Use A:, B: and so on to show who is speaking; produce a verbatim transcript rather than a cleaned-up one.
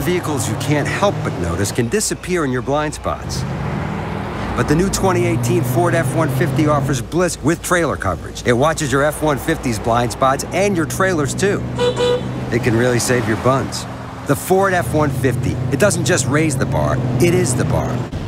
A: vehicles you can't help but notice can disappear in your blind spots. But the new twenty eighteen Ford F one fifty offers bliss with trailer coverage. It watches your F one fifty's blind spots and your trailers too. It can really save your buns. The Ford F one fifty, it doesn't just raise the bar, it is the bar.